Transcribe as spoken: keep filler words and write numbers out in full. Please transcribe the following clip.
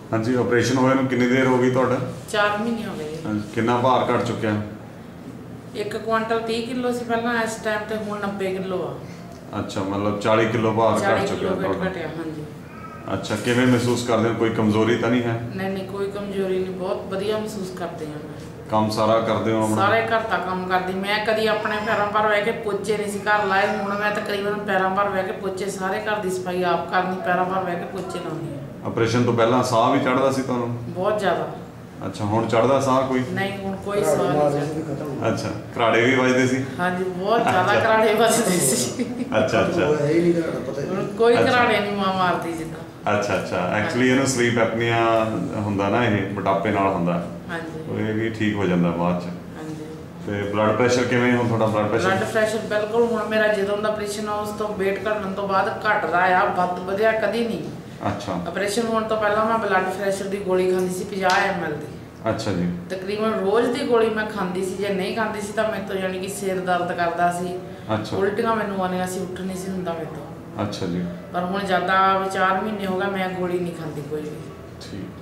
हाँ जी, ऑपरेशन होए नूं कितनी देर हो गई तुहाडा? चार महीने हो गए। हाँ जी, कितना भार घट चुकिया? एक क्वांटल तीह किलो सी पहला, इस टाइम ते हुण नब्बे किलो आ। अच्छा, मतलब चाली किलो भार घट चुकिया तुहाडा। घटिया, हाँ जी। अच्छा, किवें महसूस करदे हो? कोई कमजोरी तो नहीं है? नहीं नहीं, कोई कमजोरी नहीं, बहुत बढ़िया महसूस करते हैं। काम सारा करदे हो? सारे घर का काम करदी मैं, कदी अपने पैरों पर बह के पोचे नहीं सी घर लाए, हुण मैं तकरीबन पैरों पर बह के पोचे सारे घर दी सफाई आप करनी, पैरों पर बह के पोचे लाउंदी है। ऑपरेशन तो पहला साह भी चढ़दा सी तुहानूं? बहुत ज्यादा। अच्छा, हुण चढ़दा साह कोई? नहीं, हुण कोई साह नहीं चढ़दा। अच्छा, घराड़े भी वजदे सी? हाँ जी, बहुत ज्यादा घराड़े वजदे सी। अच्छा अच्छा, कोई घराड़े नहीं मां मारती जिद्दां। अच्छा अच्छा, एक्चुअली ਇਹਨੂੰ ਸਲੀਪ ਐਪਨੀਆ ਹੁੰਦਾ ਨਾ, ਇਹ ਮੋਟਾਪੇ ਨਾਲ ਹੁੰਦਾ। ਹਾਂਜੀ, ਉਹ ਇਹ ਵੀ ਠੀਕ ਹੋ ਜਾਂਦਾ ਬਾਅਦ ਚ। ਹਾਂਜੀ। ਤੇ ਬਲੱਡ ਪ੍ਰੈਸ਼ਰ ਕਿਵੇਂ ਹੁਣ ਤੁਹਾਡਾ? ਬਲੱਡ ਪ੍ਰੈਸ਼ਰ ਬਲੱਡ ਪ੍ਰੈਸ਼ਰ ਬਿਲਕੁਲ ਹੁਣ ਮੇਰਾ ਜਦੋਂ ਦਾ ਆਪਰੇਸ਼ਨ ਆ ਉਸ ਤੋਂ ਵੇਟ ਘਟਣ ਤੋਂ ਬਾਅਦ ਘਟਦਾ ਆ, ਵੱਧ ਵਧਿਆ ਕਦੀ ਨਹੀਂ। ਅੱਛਾ, ਆਪਰੇਸ਼ਨ ਹੋਣ ਤੋਂ ਪਹਿਲਾਂ ਮੈਂ ਬਲੱਡ ਪ੍ਰੈਸ਼ਰ ਦੀ ਗੋਲੀ ਖਾਂਦੀ ਸੀ ਪੰਜਾਹ ਐਮ ਐਲ ਦੀ। ਅੱਛਾ ਜੀ। ਤਕਰੀਬਨ ਰੋਜ਼ ਦੀ ਗੋਲੀ ਮੈਂ ਖਾਂਦੀ ਸੀ, ਜੇ ਨਹੀਂ ਖਾਂਦੀ ਸੀ ਤਾਂ ਮੇਰੇ ਤੋਂ ਯਾਨੀ ਕਿ ਸਿਰ ਦਰਦ ਕਰਦਾ ਸੀ, ਅੱਛਾ, ਉਲਟੀਆਂ ਮੈਨੂੰ ਆਉਂਦੀਆਂ ਸੀ, ਉੱਠ ਨਹੀਂ ਸੀ ਹੁੰਦਾ ਮੇਰੇ ਤੋਂ। ਅੱਛਾ ਜੀ। ਪਰ ਹੁਣ ਜ਼ਿਆਦਾ ਚਾਰ ਮਹੀਨੇ ਹੋ ਗਏ ਮੈਂ ਗੋਲੀ ਨਹੀਂ ਖਾਂਦੀ ਕੋਈ ਵੀ। ਠੀਕ।